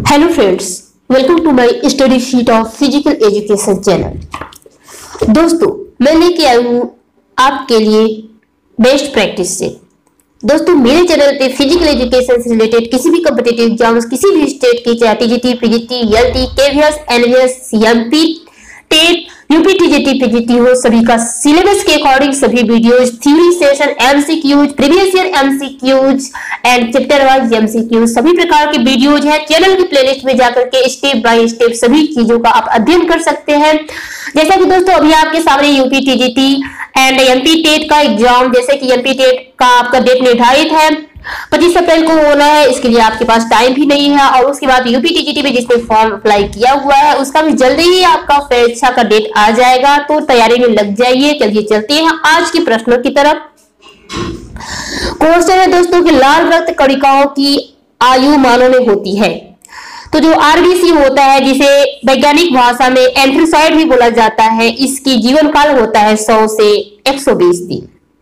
Hello friends, welcome to my study sheet of physical education channel. दोस्तों, मैं लेके आई हूँ आपके लिए बेस्ट प्रैक्टिस से। दोस्तों, मेरे चैनल पे फिजिकल एजुकेशन से रिलेटेड किसी भी कॉम्पिटिटिव एग्जाम्स, किसी भी स्टेट की, चाहे TGT, PGT, LT, KVS, NVS, MP, TET, UP, TGT, PGT हो, सभी का सिलेबस के अकॉर्डिंग सभी videos, theory session, MCQs, previous year MCQs and chapter wise MCQs, सभी प्रकार के वीडियोज हैं। चैनल की प्लेलिस्ट में जाकर के स्टेप बाय स्टेप सभी चीजों का आप अध्ययन कर सकते हैं। जैसा कि दोस्तों अभी आपके सामने UP, TGT and MP TET का एग्जाम, जैसे कि एमपी टेट का आपका डेट निर्धारित है 25 अप्रैल को होना है। इसके लिए आपके पास टाइम भी नहीं है। और उसके बाद यूपी टीजीटी में जिसने फॉर्म अप्लाई किया हुआ है उसका भी जल्दी ही आपका परीक्षा का डेट आ जाएगा, तो तैयारी में लग जाइए। चलिए चलते हैं आज के प्रश्नों की तरफ। क्वेश्चन है दोस्तों कि लाल रक्त कणिकाओं की आयु मानव में होती है। तो जो आरबीसी होता है, जिसे वैज्ञानिक भाषा में एंथ्रेसाइड भी बोला जाता है, इसकी जीवन काल होता है 100 से 120 दिन।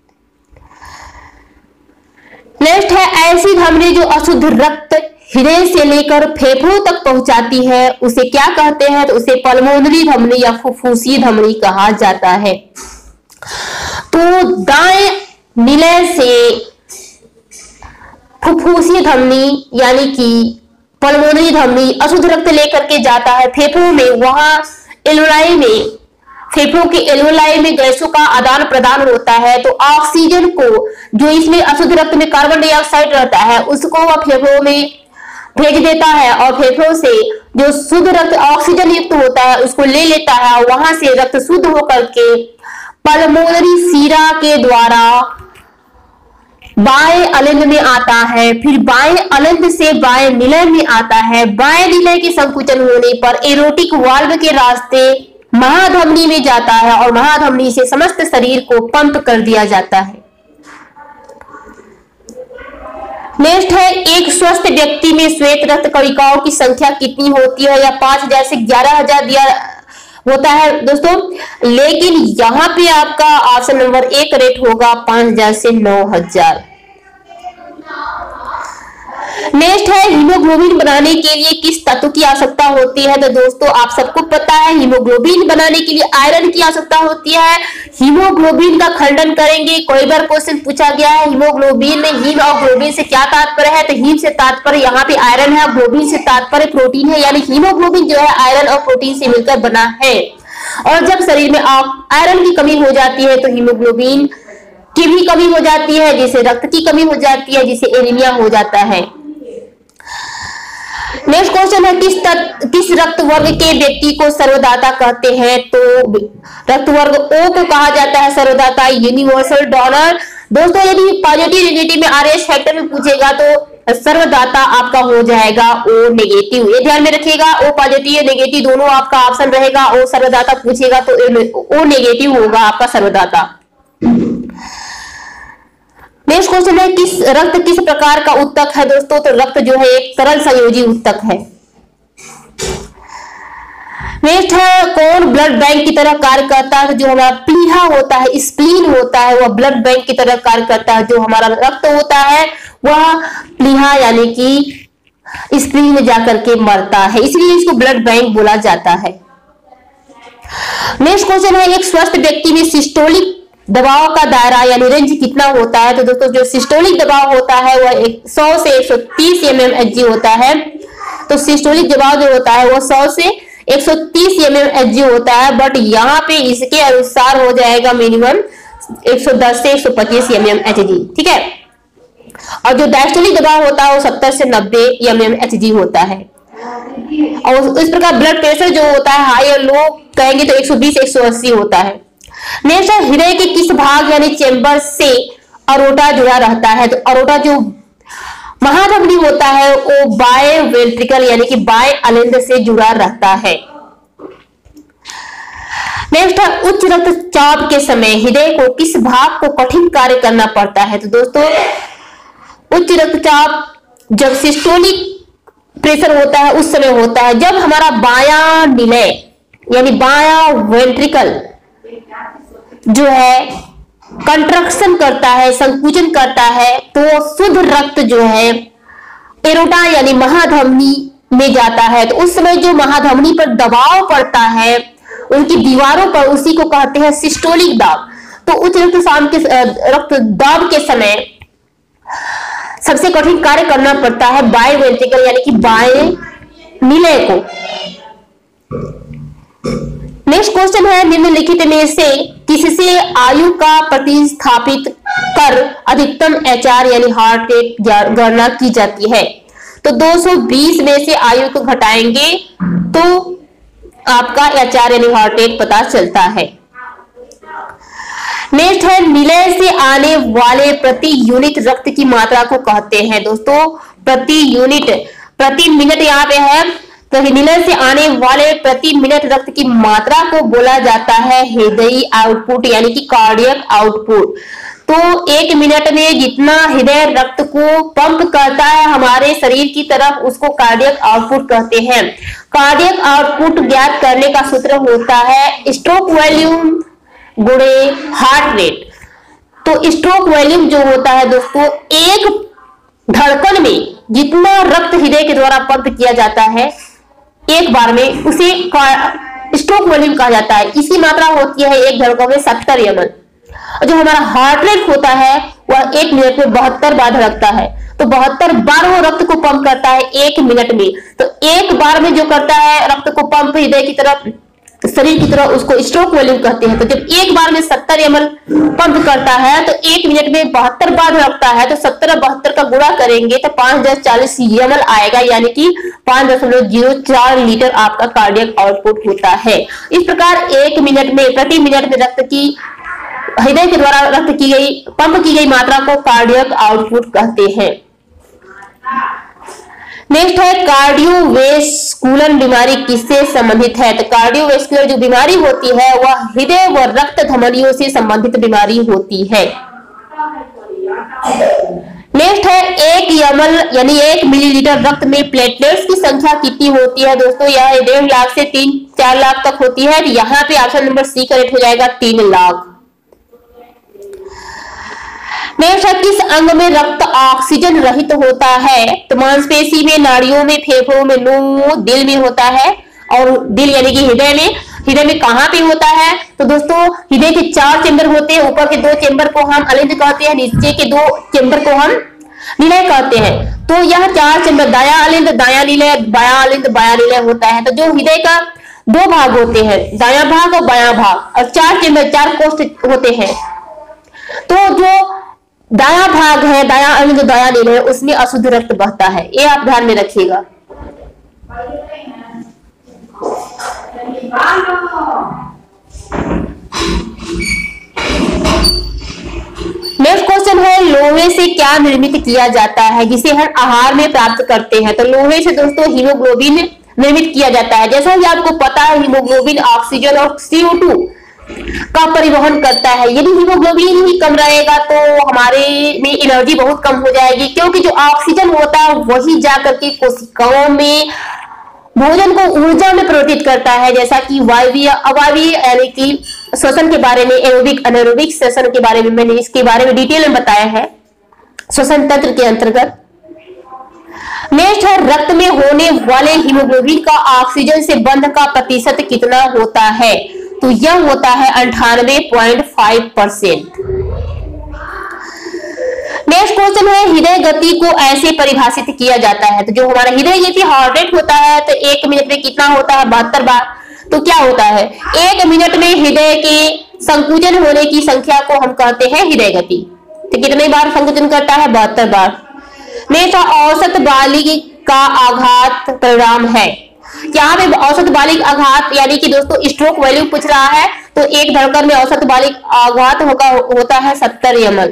नेक्स्ट है ऐसी धमनी जो अशुद्ध रक्त हृदय से लेकर फेफड़ों तक पहुंचाती है, उसे क्या कहते हैं? तो उसे पल्मोनरी धमनी या फुफ्फुसीय धमनी कहा जाता है। तो दाएं निलय से फुफ्फुसीय धमनी यानी कि पल्मोनरी धमनी अशुद्ध रक्त लेकर के जाता है फेफड़ों में। वहां एल्वेलाई में, फेफड़ों के एल्वेलाई में गैसों का आदान प्रदान होता है। तो ऑक्सीजन को, जो इसमें अशुद्ध रक्त में कार्बन डाइऑक्साइड रहता है, उसको वह फेफड़ों में भेज देता है और फेफड़ों से जो शुद्ध रक्त ऑक्सीजन युक्त होता है उसको ले लेता है और वहां से रक्त शुद्ध होकर के पल्मोनरी सीरा के द्वारा बाएं अलिंद में आता है। फिर बाएं अलिंद से बाएं निलय में आता है। बाएं निलय के संकुचन होने पर एरोटिक वाल्व के रास्ते महाधमनी में जाता है और महाधमनी से समस्त शरीर को पंप कर दिया जाता है। नेक्स्ट है एक स्वस्थ व्यक्ति में श्वेत रक्त कणिकाओं की संख्या कितनी होती है? या 5000 से 11000 दिया होता है दोस्तों, लेकिन यहां पे आपका ऑप्शन नंबर ए करेक्ट होगा, 5000 से 9000। नेक्स्ट है हीमोग्लोबिन बनाने के लिए किस तत्व की आवश्यकता होती है? तो दोस्तों आप सबको पता है हीमोग्लोबिन बनाने के लिए आयरन की आवश्यकता होती है। हीमोग्लोबिन का खंडन करेंगे। कई बार क्वेश्चन पूछा गया है हीमोग्लोबिन में हीम और ग्लोबिन से क्या तात्पर्य है? तो हीम से तात्पर्य यहाँ पे आयरन है, ग्लोबिन से तात्पर्य प्रोटीन है। यानी हीमोग्लोबिन जो है आयरन और प्रोटीन से मिलकर बना है। और जब शरीर में आयरन की कमी हो जाती है तो हीमोग्लोबिन की भी कमी हो जाती है, जिससे रक्त की कमी हो जाती है, जिससे एनीमिया हो जाता है। नेक्स्ट क्वेश्चन है किस रक्त वर्ग के व्यक्ति को सर्वदाता कहते हैं? तो रक्त वर्ग ओ को कहा जाता है सर्वदाता, यूनिवर्सल डोनर। दोस्तों यदि पॉजिटिव नेगेटिव में आरएच फैक्टर में पूछेगा तो सर्वदाता आपका हो जाएगा ओ नेगेटिव। ये ध्यान में रखिएगा, ओ पॉजिटिव नेगेटिव दोनों आपका ऑप्शन रहेगा। ओ सर्वदाता पूछेगा तो ओ नेगेटिव होगा आपका सर्वदाता। नेक्स्ट क्वेश्चन है रक्त किस प्रकार का उत्तक है? दोस्तों तो रक्त जो है एक तरल संयोजी उत्तक है। नेक्स्ट है कौन ब्लड बैंक की तरह कार्य करता है? जो हमारा प्लीहा होता है, स्प्लीन होता है, वह ब्लड बैंक की तरह कार्य करता है। जो हमारा रक्त होता है वह प्लीहा यानी कि स्प्लीन में जाकर के मरता है, इसलिए इसको ब्लड बैंक बोला जाता है। नेक्स्ट क्वेश्चन है एक स्वस्थ व्यक्ति में सिस्टोलिक दबाव का दायरा यानी रेंज कितना होता है? तो दोस्तों जो सिस्टोलिक दबाव होता है वह 100 से 130 mmHg होता है। तो सिस्टोलिक दबाव जो होता है वह 100 से 130 mmHg होता है, बट यहाँ पे इसके अनुसार हो जाएगा मिनिमम 110 से 125 mmHg, ठीक है। और जो डायस्टोलिक दबाव होता है वो 70 से 90 mmHg होता है। और इस प्रकार ब्लड प्रेशर जो होता है हाई और लो कहेंगे तो 120-180 होता है। नेक्स्ट हृदय के किस भाग यानी चेंबर से अरोटा जुड़ा रहता है? तो अरोटा जो महाधमनी होता है वो बाएं वेंट्रिकल यानी कि बाएं अलिंद से जुड़ा रहता है। नेक्स्ट है उच्च रक्तचाप के समय हृदय को किस भाग को कठिन कार्य करना पड़ता है? तो दोस्तों उच्च रक्तचाप जब सिस्टोलिक प्रेशर होता है उस समय होता है जब हमारा बायां निलय यानी बायां वेंट्रिकल जो है कंट्रक्शन करता है, संकुचन करता है, तो शुद्ध रक्त जो है एरोटा यानी महाधमनी में जाता है तो उस समय जो महाधमनी पर दबाव पड़ता है उनकी दीवारों पर, उसी को कहते हैं सिस्टोलिक दाब। तो उच्च रक्तदाब के समय सबसे कठिन कार्य करना पड़ता है बाएं वेंट्रिकल यानी कि बाएं निलय को। नेक्स्ट क्वेश्चन है, निम्नलिखित में से किससे आयु का प्रतिस्थापित कर अधिकतम HR यानी हार्ट रेट गणना की जाती है? तो 220 में से आयु को घटाएंगे तो आपका HR यानी हार्ट रेट पता चलता है। नेक्स्ट है, निलय से आने वाले प्रति यूनिट रक्त की मात्रा को कहते हैं दोस्तों प्रति यूनिट, प्रति मिनट यहाँ पे है, तो निलय से आने वाले प्रति मिनट रक्त की मात्रा को बोला जाता है हृदयी आउटपुट यानी कि कार्डियक आउटपुट। तो एक मिनट में जितना हृदय रक्त को पंप करता है हमारे शरीर की तरफ उसको कार्डियक आउटपुट कहते हैं। कार्डियक आउटपुट ज्ञात करने का सूत्र होता है स्ट्रोक वॉल्यूम गुणे हार्ट रेट। तो स्ट्रोक वॉल्यूम जो होता है दोस्तों, एक धड़कन में जितना रक्त हृदय के द्वारा पंप किया जाता है एक बार में, उसे स्ट्रोक वॉल्यूम कहा जाता है। इसकी मात्रा होती है एक धड़कन में 70 ml। जो हमारा हार्ट रेट होता है वह एक मिनट में 72 बार धड़कता है। तो 72 बार वो रक्त को पंप करता है एक मिनट में। तो एक बार में जो करता है रक्त को पंप हृदय की तरफ, शरीर की तरफ, उसको स्ट्रोक वॉल्यूम कहते हैं। तो जब एक बार में 70 ml पंप करता है तो एक मिनट में 72 बार धड़कता है। तो 70 72 का गुणा करेंगे तो 5×10 ml आएगा, यानी कि 5.04 लीटर आपका कार्डियक आउटपुट होता है। इस प्रकार एक मिनट में, प्रति मिनट में रक्त की, हृदय के द्वारा रक्त की गई, पंप की गई मात्रा को कार्डियक आउटपुट कहते हैं। नेक्स्ट है, कार्डियोवैस्कुलर बीमारी किससे संबंधित है? तो कार्डियोवैस्कुलर जो बीमारी होती है वह हृदय व रक्त धमनियों से संबंधित बीमारी होती है। नेक्स्ट है, 1 ml यानी 1 मिलीलीटर रक्त में प्लेटलेट्स की संख्या कितनी होती है दोस्तों? यह 1.5 लाख से 3-4 लाख तक होती है। यहाँ पे ऑप्शन नंबर सी करेक्ट हो जाएगा, 3 लाख। नेक्स्ट है, किस अंग में रक्त ऑक्सीजन रहित होता है? तो मांसपेशी में, नाड़ियों में, फेफड़ों में, लूं, दिल में होता है। और दिल यानी कि हृदय में, हृदय में कहां पे होता है? तो दोस्तों हृदय के 4 चेंबर होते हैं। ऊपर के 2 चेंबर को हम अलिंद कहते हैं, नीचे के 2 चेंबर को हम निलय कहते हैं। तो यह 4 चेंबर दायां अलिंद, दायां निलय, बायां अलिंद, बायां निलय होता है। तो जो हृदय का 2 भाग होते हैं, दायां भाग और बायां भाग, और 4 चेंबर, 4 कोष्ठ होते हैं। तो जो दायां भाग है, दायां अलिंद, दायां निलय, उसमें अशुद्ध रक्त बहता है। ये आप ध्यान में रखिएगा। नेक्स्ट क्वेश्चन है, लोहे से क्या निर्मित किया जाता है जिसे हम आहार में प्राप्त करते हैं? तो लोहे से दोस्तों हीमोग्लोबिन निर्मित किया जाता है। जैसा कि आपको पता है हीमोग्लोबिन ऑक्सीजन और CO2 का परिवहन करता है। यदि हीमोग्लोबिन ही कम रहेगा तो हमारे में एनर्जी बहुत कम हो जाएगी, क्योंकि जो ऑक्सीजन होता है वही जाकर के कोशिकाओं में भोजन को ऊर्जा में परिवर्तित करता है। जैसा कि वायवीय अवायवीय यानी कि श्वसन के बारे में, एरोबिक अनएरोबिक श्वसन के बारे में मैंने इसके बारे में डिटेल में बताया है श्वसन तंत्र के अंतर्गत। नेक्स्ट है, रक्त में होने वाले हीमोग्लोबिन का ऑक्सीजन से बंध का प्रतिशत कितना होता है? तो यह होता है 98.5%। नेक्स्ट क्वेश्चन है, हृदय गति को ऐसे परिभाषित किया जाता है। तो जो हमारा हृदय गति हार्ट रेट होता है तो 1 मिनट में कितना होता है? 72 बार। तो क्या होता है, 1 मिनट में हृदय के संकुचन होने की संख्या को हम कहते हैं हृदय गति। तो कितने बार संकुचन करता है? 72 बार। नेक्स्ट, औसत बालिग का आघात परिणाम है। यहाँ पे औसत बालिग आघात यानी कि दोस्तों स्ट्रोक वॉल्यूम पूछ रहा है, तो एक धड़कन में औसत बालिग आघात होता है 70 ml।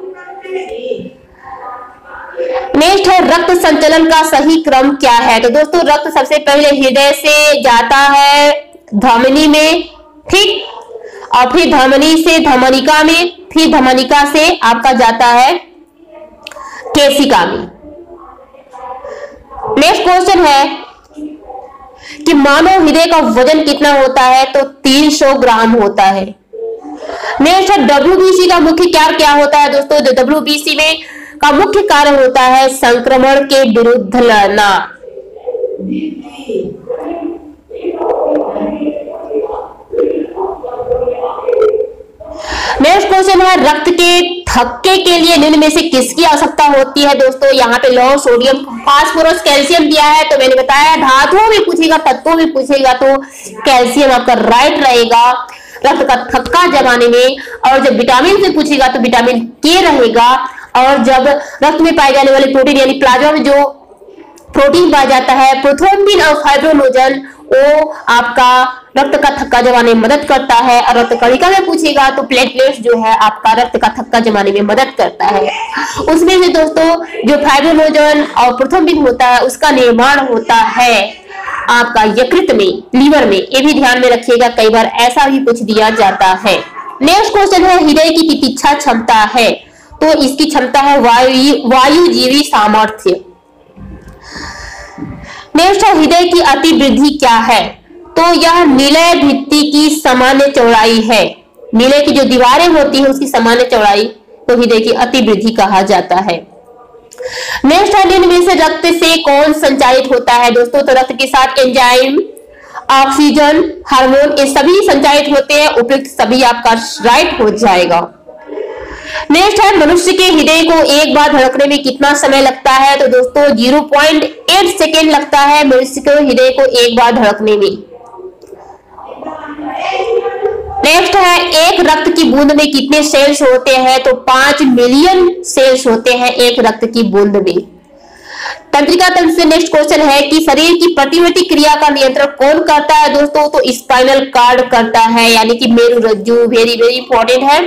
नेक्स्ट है, रक्त संचलन का सही क्रम क्या है? तो दोस्तों रक्त सबसे पहले हृदय से जाता है धमनी में, ठीक, और फिर धमनी से धमनिका में, फिर धमनिका से आपका जाता है केशिका में। नेक्स्ट क्वेश्चन है कि मानव हृदय का वजन कितना होता है? तो 300 ग्राम होता है। नेक्स्ट है, WBC का मुख्य कार्य क्या होता है दोस्तों? जो WBC में का मुख्य कार्य होता है संक्रमण के विरुद्ध लड़ना। नेक्स्ट क्वेश्चन है, रक्त के थक्के के लिए निम्न में से किसकी आवश्यकता होती है? दोस्तों यहाँ पे लौह, सोडियम, फास्फोरस, कैल्शियम दिया है, तो मैंने बताया धातुओं में पूछेगा, तत्वों में पूछेगा तो कैल्शियम आपका राइट रहेगा रक्त का थक्का जमाने में। और जब विटामिन से पूछेगा तो विटामिन के रहेगा। और जब रक्त में पाए जाने वाले प्रोटीन यानी प्लाज्मा में जो प्रोटीन पाया जाता है प्रोथ्रोम्बिन और फाइब्रोनोजन, वो आपका रक्त का थक्का जमाने में मदद करता है। और रक्त कणिका में पूछेगा तो प्लेटलेट्स जो है आपका रक्त का थक्का जमाने में मदद करता है। उसमें से दोस्तों जो फाइब्रोनोजन और प्रोथ्रोम्बिन होता है उसका निर्माण होता है आपका यकृत में, लीवर में। ये भी ध्यान में रखिएगा, कई बार ऐसा भी पूछ दिया जाता है। नेक्स्ट क्वेश्चन है, हृदय की प्रतीक्षा क्षमता है, तो इसकी क्षमता है वायुजीवी सामर्थ्य। नेक्स्ट है, हृदय की अतिवृद्धि क्या है? तो यह निलय भित्ति की सामान्य चौड़ाई है। निलय की जो दीवारें होती है उसकी सामान्य चौड़ाई को हृदय की अतिवृद्धि कहा जाता है। नेक्स्ट है, निम्न में से रक्त से कौन संचारित होता है? दोस्तों तो रक्त के साथ एंजाइम, ऑक्सीजन, हार्मोन ये सभी संचारित होते हैं। उपयुक्त सभी आपका राइट हो जाएगा। नेक्स्ट है, मनुष्य के हृदय को एक बार धड़कने में कितना समय लगता है? तो दोस्तों 0.8 सेकेंड लगता है मनुष्य के हृदय को एक बार धड़कने में। नेक्स्ट है, एक रक्त की बूंद में कितने सेल्स होते हैं? तो 5 मिलियन सेल्स होते हैं एक रक्त की बूंद में। तंत्रिका तंत्र से नेक्स्ट क्वेश्चन है कि शरीर की प्रतिवर्ती क्रिया का नियंत्रण कौन करता है? दोस्तों तो स्पाइनल कार्ड करता है, यानी कि मेरुरज्जु। वेरी वेरी इंपॉर्टेंट है।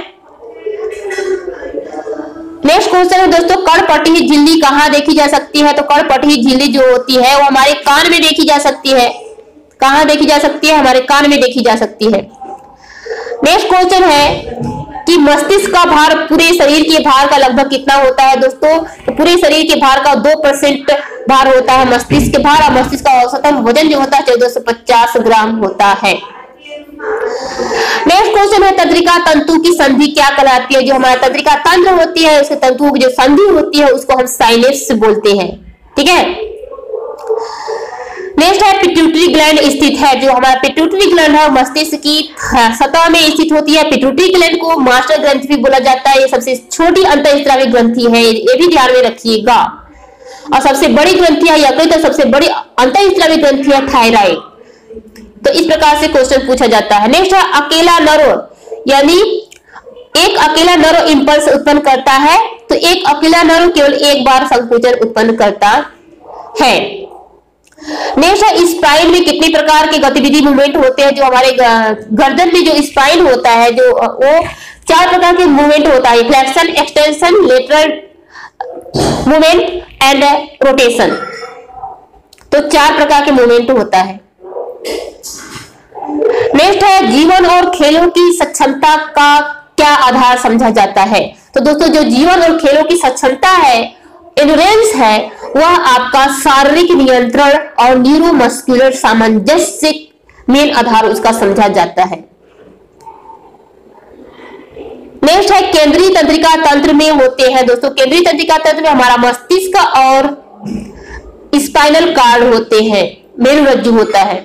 नेक्स्ट क्वेश्चन है दोस्तों, कर्णपटही झिल्ली कहाँ देखी जा सकती है? तो कर्णपटही झिल्ली जो होती है वो हमारे कान में देखी जा सकती है। कहाँ देखी जा सकती है? हमारे कान में देखी जा सकती है। नेक्स्ट क्वेश्चन है कि मस्तिष्क का भार पूरे शरीर के भार का लगभग कितना होता है? दोस्तों तो पूरे शरीर के भार का 2% भार होता है मस्तिष्क के भार। और मस्तिष्क का औसतन वजन जो होता है 1450 ग्राम होता है। नेक्स्ट क्वेश्चन है, तंत्रिका तंतु की संधि क्या कहलाती है? जो हमारा तंत्रिका तंत्र होती है उसके तंतुओं की जो संधि होती है उसको हम साइनेप्स बोलते हैं। ठीक है। नेक्स्ट है, पिट्यूटरी ग्लैंड स्थित है। जो हमारा पिट्यूटरी ग्लैंड है मस्तिष्क की सतह में स्थित होती है। पिट्यूटरी ग्लैंड को मास्टर ग्रंथि भी बोला जाता है। ये सबसे छोटी अंतःस्रावी ग्रंथि है, ये भी ध्यान में रखिएगा। और सबसे बड़ी ग्रंथि है यकृत, तो सबसे बड़ी अंतःस्रावी ग्रंथि है थायराइड। तो इस प्रकार से क्वेश्चन पूछा जाता है। नेक्स्ट है, अकेला नर्व यानी एक अकेला नर्व इंपल्स उत्पन्न करता है, तो एक अकेला नर्व केवल एक बार संकुचन उत्पन्न करता है। नेक्स्ट है, स्पाइन में कितनी प्रकार के गतिविधि मूवमेंट होते हैं? जो हमारे गर्दन में जो स्पाइन होता है जो वो 4 प्रकार के मूवमेंट होता है, flexion, extension, lateral movement and rotation. तो 4 प्रकार के मूवमेंट होता है। नेक्स्ट है, जीवन और खेलों की सक्षमता का क्या आधार समझा जाता है? तो दोस्तों जो जीवन और खेलों की सक्षमता है, एंड्योरेंस है, वह आपका शारीरिक नियंत्रण और न्यूरोमस्कुलर सामंजस्य मेन आधार उसका समझा जाता है। नेक्स्ट है, केंद्रीय तंत्रिका तंत्र में होते हैं। दोस्तों केंद्रीय तंत्रिका तंत्र में हमारा मस्तिष्क और स्पाइनल कार्ड होते हैं, मेरुरज्जु होता है।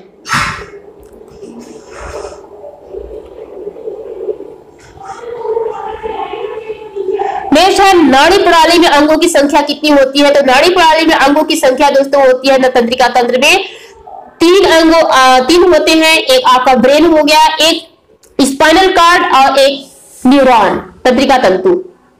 नेक्स्ट है, नाड़ी प्रणाली में अंगों की संख्या कितनी होती है? तो नाड़ी प्रणाली में अंगों की संख्या दोस्तों होती है तंत्रिका तंत्र में 3 होते हैं। एक आपका ब्रेन हो गया, एक स्पाइनल कार्ड और एक न्यूरॉन तंत्रिका तंतु।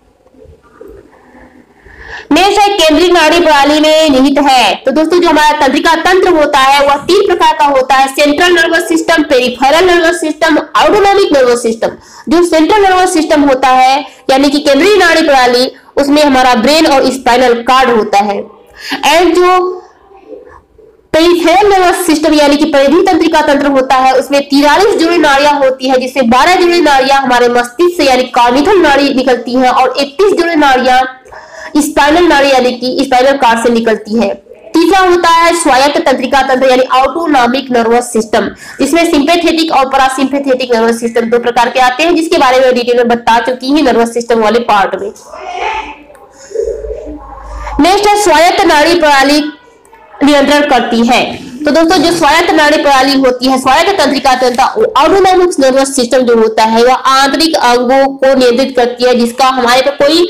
नेक्स्ट है, केंद्रीय नाड़ी प्रणाली में निहित है। तो दोस्तों जो हमारा तंत्रिका तंत्र होता है वह 3 प्रकार का होता है, central nervous system, peripheral nervous system, autonomic nervous system. जो सेंट्रल नर्वस सिस्टम होता है यानी कि केंद्रीय नाड़ी प्रणाली, उसमें हमारा ब्रेन और स्पाइनल कार्ड होता है। एंड जो पेरिफेरल नर्वस सिस्टम यानी कि परिधि तंत्रिका तंत्र होता है उसमें 43 जुड़ी नाड़ियां होती है, जिससे 12 जुड़ी नाड़ियां हमारे मस्तिष्क से यानी कार्निथल नाड़ी निकलती है और 31 जुड़ी नाड़ियां स्पाइनल नाड़ी यानी कि स्पाइनल कार्ड से निकलती है। तीसरा होता है स्वायत्त तंत्रिका तंत्र यानी ऑटोनॉमिक नर्वस सिस्टम, जिसमें सिंपैथेटिक और पैरासिम्पैथेटिक नर्वस सिस्टम 2 प्रकार के आते हैं, जिसके बारे में डिटेल में बता चुकी हूं नर्वस सिस्टम वाले पार्ट में। नेक्स्ट है, स्वायत्त नाड़ी प्रणाली नियंत्रण करती है। तो दोस्तों जो स्वायत्त नाड़ी प्रणाली होती है, स्वायत्त तंत्रिका तंत्र, ऑटोनॉमिक नर्वस सिस्टम जो होता है वह आंतरिक अंगों को नियंत्रित करती है, जिसका हमारे पर कोई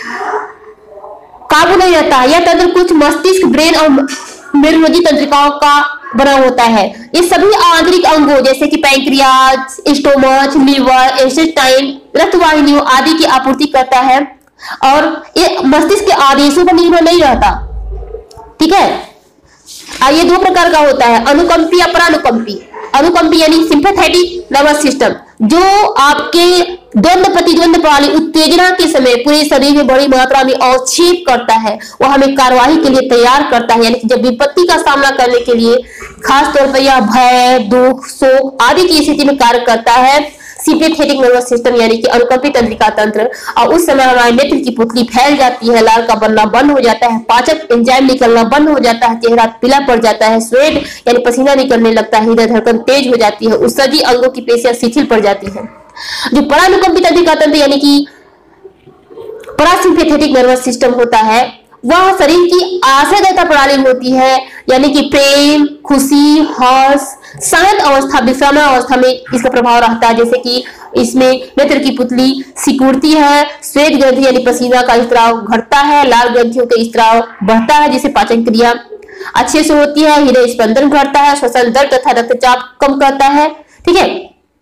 काबू नहीं रहता है। यह तंत्र कुछ मस्तिष्क, ब्रेन और मेरुरज्जु तंत्रिकाओं का बना होता है। ये सभी आंतरिक अंगों जैसे कि पैंक्रियाज, स्टोमच, लीवर, इंटेस्टाइन, रक्तवाहिनियों आदि की आपूर्ति करता है और ये मस्तिष्क के आदेशों पर निर्भर नहीं रहता। ठीक है, ये दो प्रकार का होता है, अनुकंपी या परानुकंपी। अनुकंपी यानी सिंपैथेटिक नर्वस सिस्टम, जो आपके द्वंद्व प्रतिद्वंद प्रणाली उत्तेजना के समय पूरे शरीर में बड़ी मात्रा में अवक्षेप करता है, वह हमें कार्यवाही के लिए तैयार करता है। यानी कि जब विपत्ति का सामना करने के लिए खास तौर पर यह भय, दुख, शोक आदि की स्थिति में कार्य करता है सिंपैथेटिक नर्वस सिस्टम यानी कि अनुकंपी तंत्रिका तंत्र। और उस समय हमारे नेत्र की पुतली फैल जाती है, लाल का बनना बंद हो जाता है, पाचक एंजाइम निकलना बंद हो जाता है, चेहरा पीला पड़ जाता है, स्वेट यानी पसीना निकलने लगता है, हृदय धड़कन तेज हो जाती है, उत्सर्जी अंगों की पेशियां शिथिल पड़ जाती है। जो परानुकंपी तंत्रिका तंत्र यानी कि परासिम्पैथेटिक नर्वस सिस्टम होता है, वह शरीर की आशयदाता प्रणाली होती है, यानी कि प्रेम, खुशी, हर्ष, शांत अवस्था, विश्राम अवस्था में इसका प्रभाव रहता है। जैसे कि इसमें नेत्र की पुतली सिकुड़ती है, श्वेत ग्रंथि यानी पसीना का स्त्राव घटता है, लाल ग्रंथियों का स्त्राव बढ़ता है जिससे पाचन क्रिया अच्छे से होती है, हृदय स्पंदन घटता है, श्वसन दर तथा रक्तचाप कम करता है। ठीक है,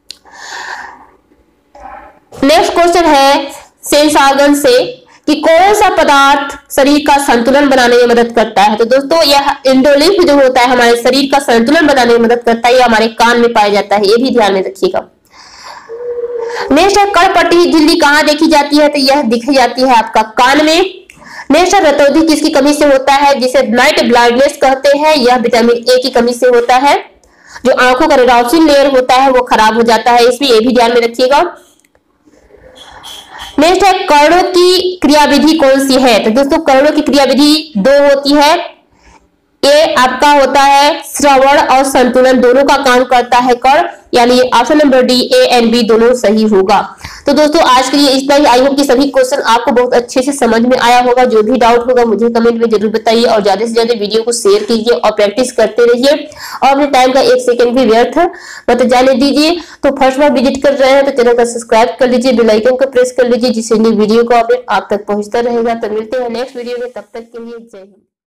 नेक्स्ट क्वेश्चन है सेंस ऑर्गन से कि कौन सा पदार्थ शरीर का संतुलन बनाने में मदद करता है। तो दोस्तों यह एंडोलिम्फ जो होता है हमारे शरीर का संतुलन बनाने में मदद करता है, यह हमारे कान में पाया जाता है, ये भी ध्यान में रखिएगा। नेक्स्ट है कर्णपट्टी झिल्ली कहाँ देखी जाती है, तो यह दिखी जाती है आपका कान में। नेक्स्ट है रतौंधी किसकी कमी से होता है, जिसे नाइट ब्लाइंडनेस कहते हैं, यह विटामिन ए की कमी से होता है। जो आंखों का रेटिना लेयर होता है वो खराब हो जाता है, इसमें ये भी ध्यान में रखिएगा। नेक्स्ट है कर्णों की क्रियाविधि कौन सी है, तो दोस्तों कर्णों की क्रियाविधि दो होती है। ए आपका होता है श्रवण और संतुलन, दोनों का काम करता है कर्ण, यानी option number D A and B दोनों सही होगा। तो दोस्तों आज के लिए इतना ही। आई होप कि सभी क्वेश्चन आपको बहुत अच्छे से समझ में आया होगा। जो भी डाउट होगा मुझे कमेंट में जरूर बताइए और ज्यादा से ज्यादा वीडियो को शेयर कीजिए और प्रैक्टिस करते रहिए और अपने टाइम का 1 सेकंड भी व्यर्थ मत जाने दीजिए। तो फर्स्ट बार विजिट कर रहे हैं तो चैनल को सब्सक्राइब कर लीजिए, बेल आइकन को प्रेस कर लीजिए, जिससे वीडियो को अपडेट आप तक पहुंचता रहेगा। तो मिलते हैं नेक्स्ट वीडियो में, तब तक के लिए जय हिंद।